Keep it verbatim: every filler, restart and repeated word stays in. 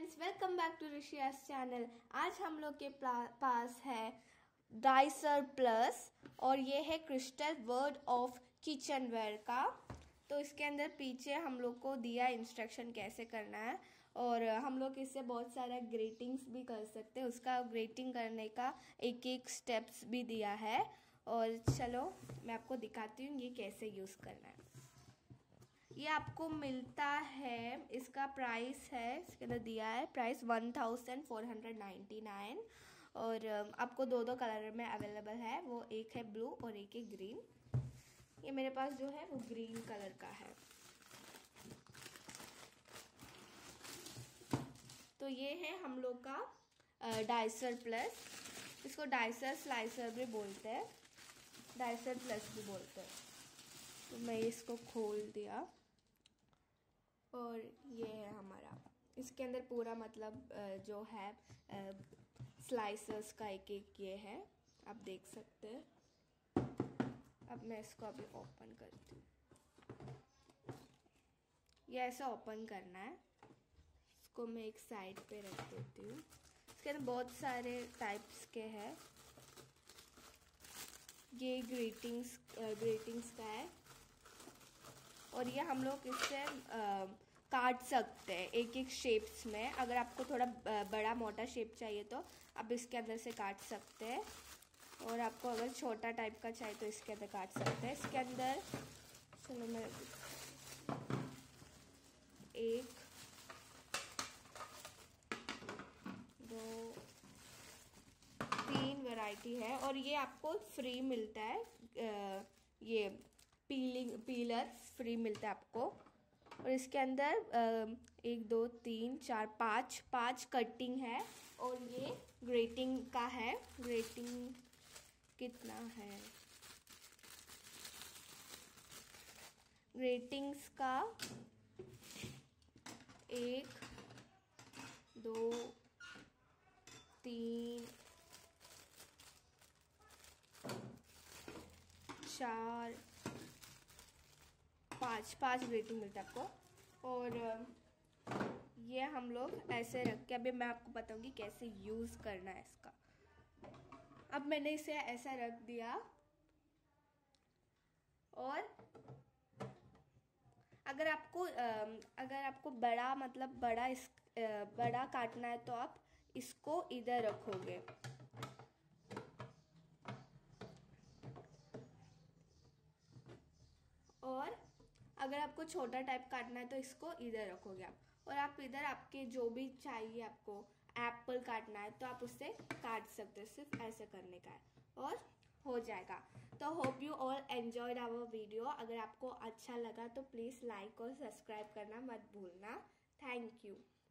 Friends, welcome back to ऋषियास channel. आज हम लोग के पास है डाइसर प्लस और ये है क्रिस्टल वर्ड ऑफ किचनवेयर का। तो इसके अंदर पीछे हम लोग को दिया इंस्ट्रक्शन कैसे करना है और हम लोग इससे बहुत सारा ग्रेटिंग्स भी कर सकते हैं। उसका ग्रेटिंग करने का एक एक स्टेप्स भी दिया है और चलो मैं आपको दिखाती हूँ ये कैसे यूज़ करना है। ये आपको मिलता है, इसका प्राइस है, इसके अंदर दिया है price one thousand four hundred ninety nine और आपको दो दो कलर में अवेलेबल है। वो एक है ब्लू और एक है ग्रीन। ये मेरे पास जो है वो ग्रीन कलर का है। तो ये है हम लोग का डाइसर प्लस। इसको डाइसर स्लाइसर भी बोलते हैं, डाइसर प्लस भी बोलते हैं। तो मैं इसको खोल दिया और ये है हमारा, इसके अंदर पूरा मतलब जो है स्लाइसर्स का एक एक ये है, आप देख सकते हैं। अब मैं इसको अभी ओपन करती हूँ। ये ऐसा ओपन करना है। इसको मैं एक साइड पे रख देती हूँ। इसके अंदर बहुत सारे टाइप्स के हैं। ये ग्रीटिंग्स ग्रीटिंग्स का है और ये हम लोग इससे काट सकते हैं एक एक शेप्स में। अगर आपको थोड़ा बड़ा मोटा शेप चाहिए तो आप इसके अंदर से काट सकते हैं और आपको अगर छोटा टाइप का चाहिए तो इसके अंदर काट सकते हैं। इसके अंदर चलो मैं एक दो तीन वैरायटी है और ये आपको फ्री मिलता है। ये पीलिंग पीलर फ्री मिलता है आपको और इसके अंदर एक दो तीन चार पाँच पाँच कटिंग है और ये ग्रेटिंग का है। ग्रेटिंग कितना है, ग्रेटिंग्स का एक दो तीन चार पाँच पाँच ग्रेटिंग मिलता है आपको। और ये हम लोग ऐसे रख के, अभी मैं आपको बताऊंगी कैसे यूज़ करना है इसका। अब मैंने इसे ऐसा रख दिया और अगर आपको अगर आपको बड़ा मतलब बड़ा इस बड़ा काटना है तो आप इसको इधर रखोगे और अगर आपको छोटा टाइप काटना है तो इसको इधर रखोगे आप। और आप इधर आपके जो भी चाहिए, आपको एप्पल काटना है तो आप उससे काट सकते हो। सिर्फ ऐसे करने का है और हो जाएगा। तो hope you all enjoyed our video. अगर आपको अच्छा लगा तो प्लीज़ लाइक और सब्सक्राइब करना मत भूलना। Thank you.